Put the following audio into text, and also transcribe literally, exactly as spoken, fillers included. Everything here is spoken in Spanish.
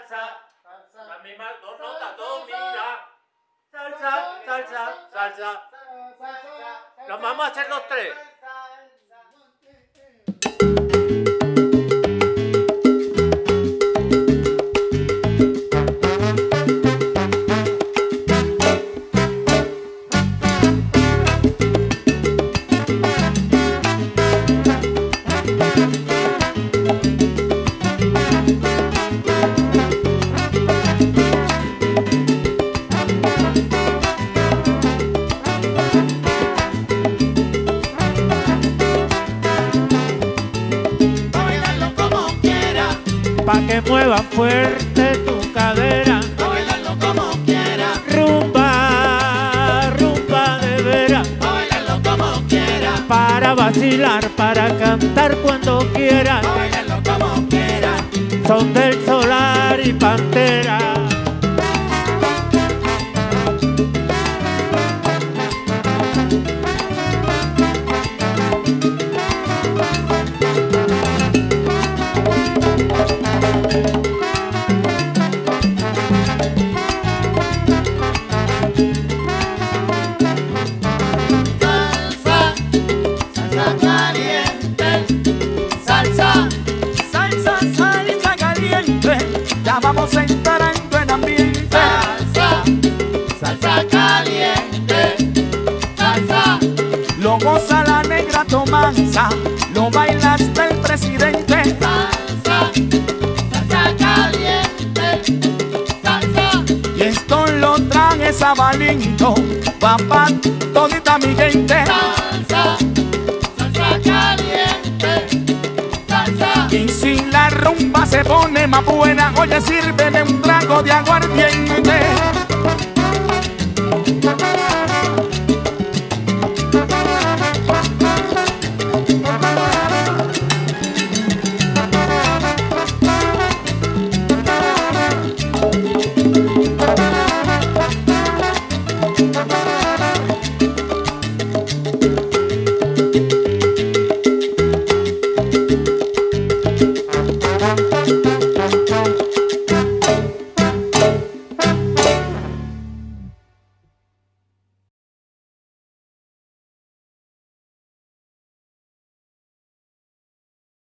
salsa, la misma, dos notas, dos, mira. Salsa, salsa, salsa. Nos vamos a hacer los tres. Pa' que mueva fuerte tu cadera, Báilalo como quiera, rumba, rumba de veras, báilalo como quiera, para vacilar, para cantar cuando quieras, báilalo como quiera. son del Solar y Pantera. Salsa, salsa caliente, salsa, salsa, salsa caliente, ya vamos entrando en ambiente. Salsa, salsa caliente, salsa, lo goza la negra Tomanza, lo baila hasta el presidente. Salsa, salsa caliente, salsa, y esto lo traje Sabalito, papá, todita mi gente. Salsa, salsa caliente, salsa, y si la rumba se pone más buena, oye, sírveme un trago de aguardiente.